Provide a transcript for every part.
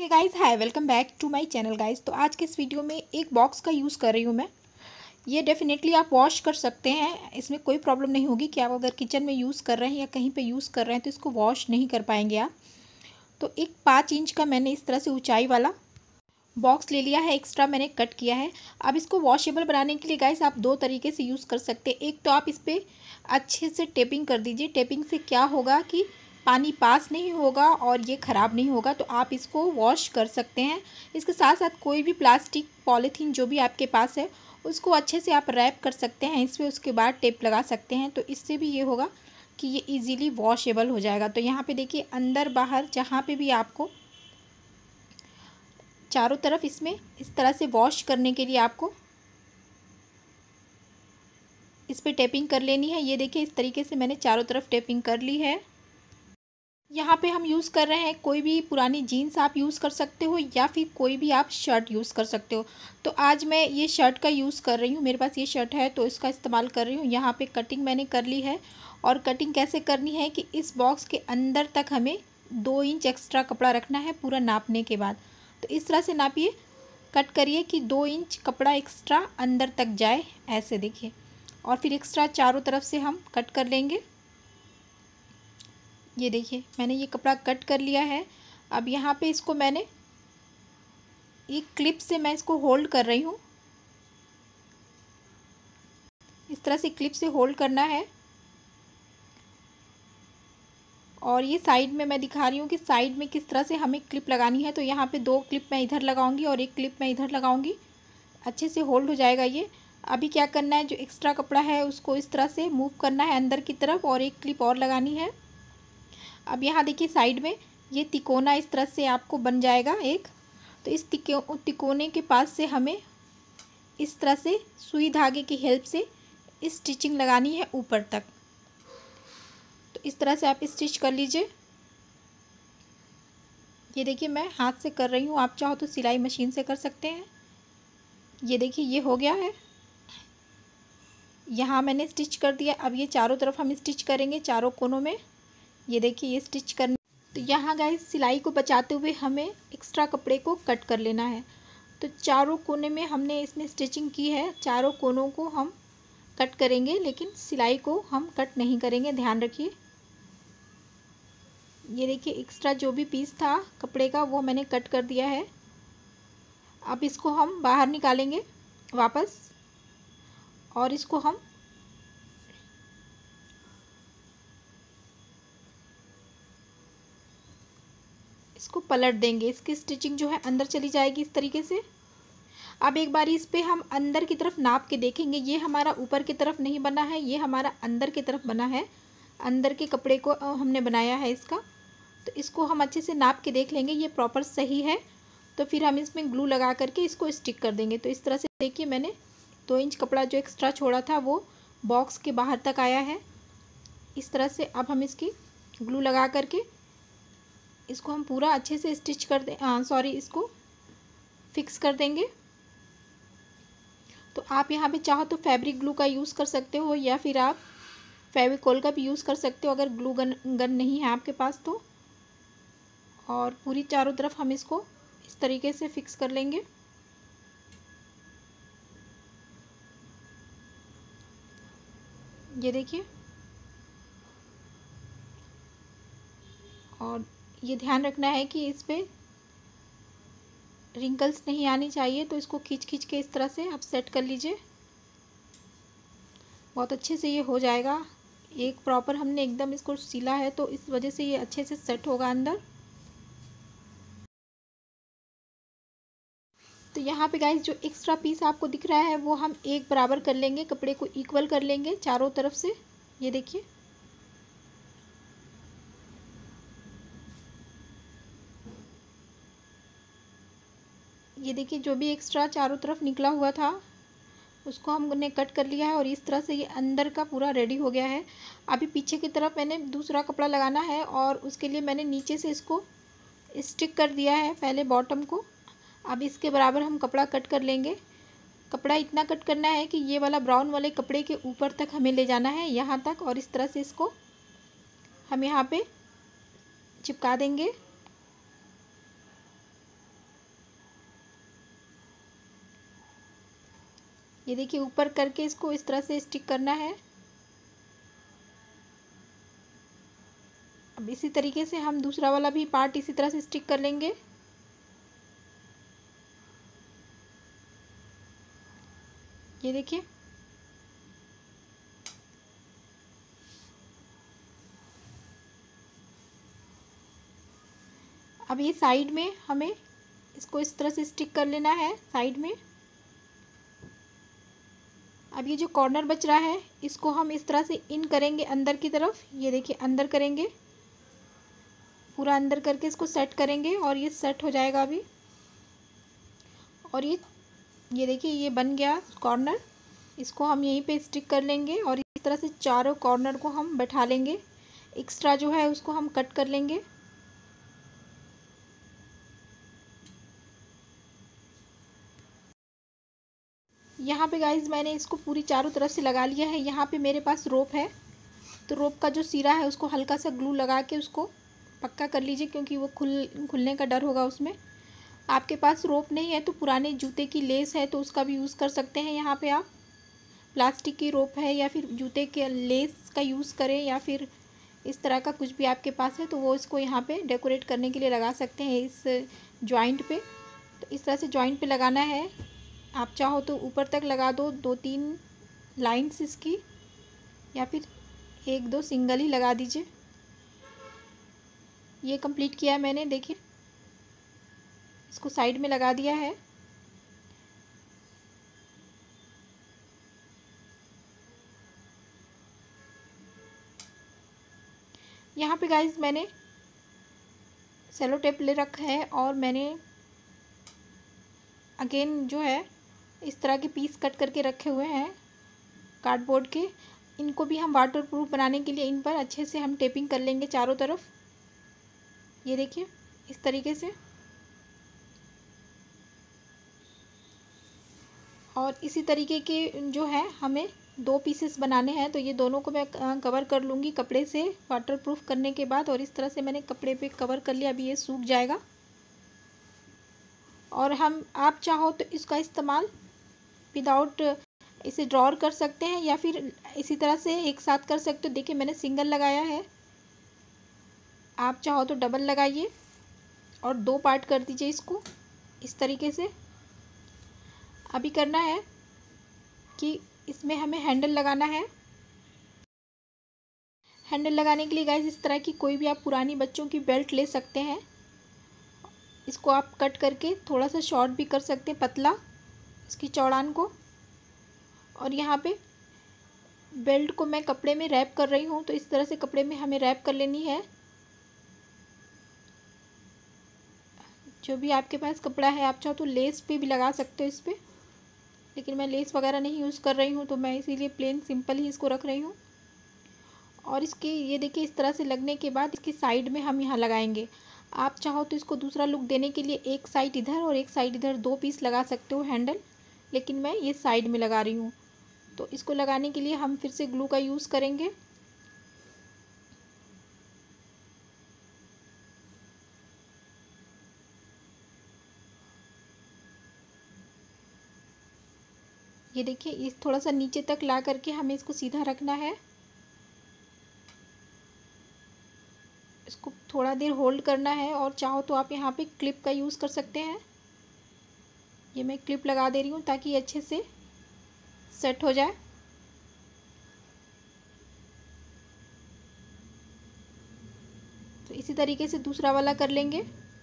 Guys, hi, welcome back to my channel guys. तो आज के इस वीडियो में एक बॉक्स का यूज़ कर रही हूँ मैं। ये डेफिनेटली आप वॉश कर सकते हैं, इसमें कोई प्रॉब्लम नहीं होगी कि आप अगर किचन में यूज़ कर रहे हैं या कहीं पे यूज़ कर रहे हैं तो इसको वॉश नहीं कर पाएंगे आप। तो एक 5 इंच का मैंने इस तरह से ऊंचाई वाला बॉक्स ले लिया है, एक्स्ट्रा मैंने कट किया है। अब इसको वॉशेबल बनाने के लिए गाइस आप 2 तरीके से यूज़ कर सकते हैं। एक तो आप इस पर अच्छे से टेपिंग कर दीजिए। टेपिंग से क्या होगा कि पानी पास नहीं होगा और ये ख़राब नहीं होगा, तो आप इसको वॉश कर सकते हैं। इसके साथ साथ कोई भी प्लास्टिक पॉलीथीन जो भी आपके पास है उसको अच्छे से आप रैप कर सकते हैं इस पर, उसके बाद टेप लगा सकते हैं। तो इससे भी ये होगा कि ये इजीली वॉशेबल हो जाएगा। तो यहाँ पे देखिए, अंदर बाहर जहाँ पे भी आपको चारों तरफ इसमें इस तरह से वॉश करने के लिए आपको इस पर टेपिंग कर लेनी है। ये देखिए, इस तरीके से मैंने चारों तरफ टेपिंग कर ली है। यहाँ पे हम यूज़ कर रहे हैं कोई भी पुरानी जीन्स आप यूज़ कर सकते हो या फिर कोई भी आप शर्ट यूज़ कर सकते हो। तो आज मैं ये शर्ट का यूज़ कर रही हूँ, मेरे पास ये शर्ट है तो इसका इस्तेमाल कर रही हूँ। यहाँ पे कटिंग मैंने कर ली है। और कटिंग कैसे करनी है कि इस बॉक्स के अंदर तक हमें 2 इंच एक्स्ट्रा कपड़ा रखना है पूरा नापने के बाद। तो इस तरह से नापिए, कट करिए कि 2 इंच कपड़ा एक्स्ट्रा अंदर तक जाए, ऐसे देखिए। और फिर एक्स्ट्रा चारों तरफ से हम कट कर लेंगे। ये देखिए, मैंने ये कपड़ा कट कर लिया है। अब यहाँ पे इसको मैंने एक क्लिप से मैं इसको होल्ड कर रही हूँ। इस तरह से क्लिप से होल्ड करना है। और ये साइड में मैं दिखा रही हूँ कि साइड में किस तरह से हमें क्लिप लगानी है। तो यहाँ पे 2 क्लिप मैं इधर लगाऊंगी और एक क्लिप मैं इधर लगाऊंगी, अच्छे से होल्ड हो जाएगा ये। अभी क्या करना है, जो एक्स्ट्रा कपड़ा है उसको इस तरह से मूव करना है अंदर की तरफ और एक क्लिप और लगानी है। अब यहाँ देखिए, साइड में ये तिकोना इस तरह से आपको बन जाएगा एक। तो इस तिकोने के पास से हमें इस तरह से सुई धागे की हेल्प से स्टिचिंग लगानी है ऊपर तक। तो इस तरह से आप स्टिच कर लीजिए। ये देखिए, मैं हाथ से कर रही हूँ, आप चाहो तो सिलाई मशीन से कर सकते हैं। ये देखिए, ये हो गया है। यहाँ मैंने स्टिच कर दिया। अब ये चारों तरफ हम स्टिच करेंगे, चारों कोनों में। ये देखिए, ये स्टिच करने। तो यहाँ गाइस, सिलाई को बचाते हुए हमें एक्स्ट्रा कपड़े को कट कर लेना है। तो चारों कोने में हमने इसमें स्टिचिंग की है, चारों कोनों को हम कट करेंगे, लेकिन सिलाई को हम कट नहीं करेंगे, ध्यान रखिए। ये देखिए, एक्स्ट्रा जो भी पीस था कपड़े का वो मैंने कट कर दिया है। अब इसको हम बाहर निकालेंगे वापस और इसको हम इसको पलट देंगे। इसकी स्टिचिंग जो है अंदर चली जाएगी इस तरीके से। अब एक बारी इस पे हम अंदर की तरफ नाप के देखेंगे। ये हमारा ऊपर की तरफ नहीं बना है, ये हमारा अंदर की तरफ बना है। अंदर के कपड़े को हमने बनाया है इसका। तो इसको हम अच्छे से नाप के देख लेंगे, ये प्रॉपर सही है। तो फिर हम इसमें ग्लू लगा करके इसको स्टिक कर देंगे। तो इस तरह से देखिए, मैंने 2 इंच कपड़ा जो एक्स्ट्रा छोड़ा था वो बॉक्स के बाहर तक आया है इस तरह से। अब हम इसकी ग्लू लगा करके इसको हम पूरा अच्छे से स्टिच कर दें, इसको फिक्स कर देंगे। तो आप यहाँ पे चाहो तो फैब्रिक ग्लू का यूज़ कर सकते हो या फिर आप फेविकोल का भी यूज़ कर सकते हो अगर ग्लू गन नहीं है आपके पास तो। और पूरी चारों तरफ हम इसको इस तरीके से फिक्स कर लेंगे। ये देखिए, और ये ध्यान रखना है कि इस पे रिंकल्स नहीं आनी चाहिए। तो इसको खींच खींच के इस तरह से आप सेट कर लीजिए, बहुत अच्छे से ये हो जाएगा। एक प्रॉपर हमने एकदम इसको सिला है तो इस वजह से ये अच्छे से सेट होगा अंदर। तो यहाँ पे गाइस, जो एक्स्ट्रा पीस आपको दिख रहा है वो हम एक बराबर कर लेंगे, कपड़े को इक्वल कर लेंगे चारों तरफ से। ये देखिए, ये देखिए, जो भी एक्स्ट्रा चारों तरफ निकला हुआ था उसको हमने कट कर लिया है और इस तरह से ये अंदर का पूरा रेडी हो गया है। अभी पीछे की तरफ मैंने दूसरा कपड़ा लगाना है और उसके लिए मैंने नीचे से इसको स्टिक कर दिया है पहले बॉटम को। अब इसके बराबर हम कपड़ा कट कर लेंगे। कपड़ा इतना कट करना है कि ये वाला ब्राउन वाले कपड़े के ऊपर तक हमें ले जाना है, यहाँ तक। और इस तरह से इसको हम यहाँ पे चिपका देंगे। ये देखिए ऊपर करके इसको इस तरह से स्टिक करना है। अब इसी तरीके से हम दूसरा वाला भी पार्ट इसी तरह से स्टिक कर लेंगे। ये देखिए अब ये साइड में हमें इसको इस तरह से स्टिक कर लेना है साइड में। अब ये जो कॉर्नर बच रहा है इसको हम इस तरह से इन करेंगे अंदर की तरफ। ये देखिए अंदर करेंगे, पूरा अंदर करके इसको सेट करेंगे और ये सेट हो जाएगा अभी। और ये देखिए ये बन गया कॉर्नर। इसको हम यहीं पे स्टिक कर लेंगे और इस तरह से चारों कॉर्नर को हम बैठा लेंगे। एक्स्ट्रा जो है उसको हम कट कर लेंगे। यहाँ पे गाइज मैंने इसको पूरी चारों तरफ से लगा लिया है। यहाँ पे मेरे पास रोप है, तो रोप का जो सिरा है उसको हल्का सा ग्लू लगा के उसको पक्का कर लीजिए, क्योंकि वो खुलने का डर होगा उसमें। आपके पास रोप नहीं है तो पुराने जूते की लेस है तो उसका भी यूज़ कर सकते हैं। यहाँ पे आप प्लास्टिक की रोप है या फिर जूते के लेस का यूज़ करें, या फिर इस तरह का कुछ भी आपके पास है तो वो इसको यहाँ पे डेकोरेट करने के लिए लगा सकते हैं इस जॉइंट पे। तो इस तरह से जॉइंट पे लगाना है। आप चाहो तो ऊपर तक लगा दो 2-3 लाइन्स इसकी, या फिर 1-2 सिंगल ही लगा दीजिए। ये कंप्लीट किया है मैंने, देखिए इसको साइड में लगा दिया है। यहाँ पे गाइज मैंने सेलो टेप ले रखा है और मैंने अगेन जो है इस तरह के पीस कट करके रखे हुए हैं कार्डबोर्ड के। इनको भी हम वाटर प्रूफ बनाने के लिए इन पर अच्छे से हम टेपिंग कर लेंगे चारों तरफ। ये देखिए इस तरीके से। और इसी तरीके के जो है हमें 2 पीसेस बनाने हैं, तो ये दोनों को मैं कवर कर लूँगी कपड़े से वाटरप्रूफ करने के बाद। और इस तरह से मैंने कपड़े पे कवर कर लिया, अभी ये सूख जाएगा। और आप चाहो तो इसका इस्तेमाल विदाउट इसे ड्रॉर कर सकते हैं या फिर इसी तरह से एक साथ कर सकते हो। देखिए मैंने सिंगल लगाया है, आप चाहो तो डबल लगाइए और 2 पार्ट कर दीजिए इसको इस तरीके से। अभी करना है कि इसमें हमें हैंडल लगाना है। हैंडल लगाने के लिए गाइस इस तरह की कोई भी आप पुरानी बच्चों की बेल्ट ले सकते हैं। इसको आप कट करके थोड़ा सा शॉर्ट भी कर सकते हैं, पतला इसकी चौड़ान को। और यहाँ पे बेल्ट को मैं कपड़े में रैप कर रही हूँ, तो इस तरह से कपड़े में हमें रैप कर लेनी है। जो भी आपके पास कपड़ा है, आप चाहो तो लेस पे भी लगा सकते हो इस पर, लेकिन मैं लेस वगैरह नहीं यूज़ कर रही हूँ तो मैं इसीलिए प्लेन सिंपल ही इसको रख रही हूँ। और इसकी ये देखिए इस तरह से लगने के बाद इसकी साइड में हम यहाँ लगाएंगे। आप चाहो तो इसको दूसरा लुक देने के लिए एक साइड इधर और एक साइड इधर 2 पीस लगा सकते हो हैंडल, लेकिन मैं ये साइड में लगा रही हूँ। तो इसको लगाने के लिए हम फिर से ग्लू का यूज़ करेंगे। ये देखिए इस थोड़ा सा नीचे तक ला करके हमें इसको सीधा रखना है। इसको थोड़ा देर होल्ड करना है और चाहो तो आप यहाँ पे क्लिप का यूज़ कर सकते हैं। ये मैं क्लिप लगा दे रही हूँ ताकि अच्छे से सेट हो जाए। तो इसी तरीके से दूसरा वाला कर लेंगे।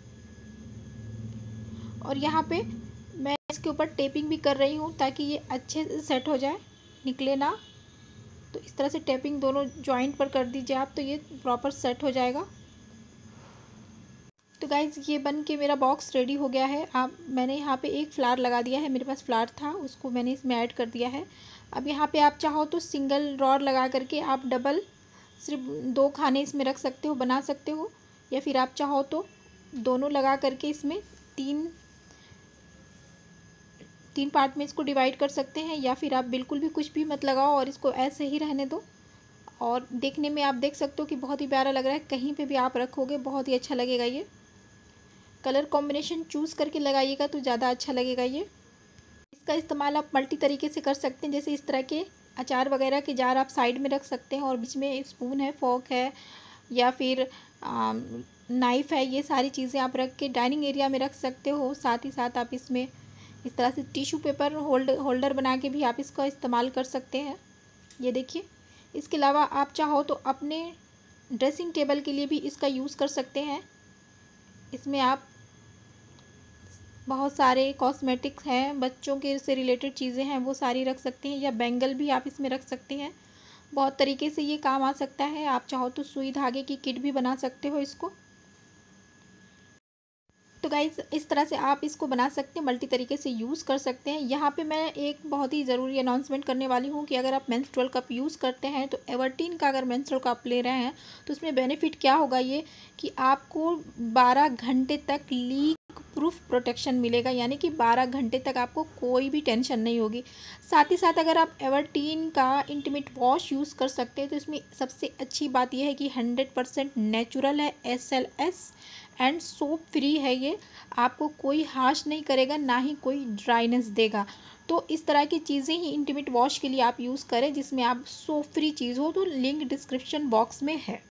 और यहाँ पे मैं इसके ऊपर टेपिंग भी कर रही हूँ ताकि ये अच्छे से सेट हो जाए, निकले ना। तो इस तरह से टेपिंग दोनों जॉइंट पर कर दीजिए आप, तो ये प्रॉपर सेट हो जाएगा। तो गाइज़ ये बन के मेरा बॉक्स रेडी हो गया है। मैंने यहाँ पे एक फ्लावर लगा दिया है, मेरे पास फ्लावर था उसको मैंने इसमें ऐड कर दिया है। अब यहाँ पे आप चाहो तो सिंगल ड्रॉर लगा करके आप डबल सिर्फ 2 खाने इसमें रख सकते हो, बना सकते हो। या फिर आप चाहो तो दोनों लगा करके इसमें 3 पार्ट में इसको डिवाइड कर सकते हैं। या फिर आप बिल्कुल भी कुछ भी मत लगाओ और इसको ऐसे ही रहने दो। और देखने में आप देख सकते हो कि बहुत ही प्यारा लग रहा है, कहीं पे भी आप रखोगे बहुत ही अच्छा लगेगा। ये कलर कॉम्बिनेशन चूज़ करके लगाइएगा तो ज़्यादा अच्छा लगेगा। ये इसका इस्तेमाल आप मल्टी तरीके से कर सकते हैं। जैसे इस तरह के अचार वगैरह के जार आप साइड में रख सकते हैं और बीच में स्पून है, फोर्क है या फिर नाइफ़ है, ये सारी चीज़ें आप रख के डाइनिंग एरिया में रख सकते हो। साथ ही साथ आप इसमें इस तरह से टिश्यू पेपर होल्डर बना के भी आप इसका इस्तेमाल कर सकते हैं। ये देखिए, इसके अलावा आप चाहो तो अपने ड्रेसिंग टेबल के लिए भी इसका यूज़ कर सकते हैं। इसमें आप बहुत सारे कॉस्मेटिक्स हैं, बच्चों के से रिलेटेड चीज़ें हैं, वो सारी रख सकते हैं, या बैंगल भी आप इसमें रख सकते हैं। बहुत तरीके से ये काम आ सकता है। आप चाहो तो सुई धागे की किट भी बना सकते हो इसको। तो गाइज़, इस तरह से आप इसको बना सकते हैं, मल्टी तरीके से यूज़ कर सकते हैं। यहाँ पे मैं एक बहुत ही ज़रूरी अनाउंसमेंट करने वाली हूँ कि अगर आप मेंस्ट्रुअल कप यूज़ करते हैं तो एवर्टीन का अगर मेंस्ट्रुअल कप ले रहे हैं तो उसमें बेनिफिट क्या होगा, ये कि आपको 12 घंटे तक लीक प्रूफ प्रोटेक्शन मिलेगा, यानी कि 12 घंटे तक आपको कोई भी टेंशन नहीं होगी। साथ ही साथ अगर आप एवर्टीन का इंटीमेट वॉश यूज़ कर सकते हैं तो इसमें सबसे अच्छी बात यह है कि 100% नेचुरल है, SLS एंड सोप फ्री है। ये आपको कोई हार्श नहीं करेगा, ना ही कोई ड्राइनेस देगा। तो इस तरह की चीज़ें ही इंटीमेट वॉश के लिए आप यूज़ करें जिसमें आप सोप फ्री चीज़ हो। तो लिंक डिस्क्रिप्शन बॉक्स में है।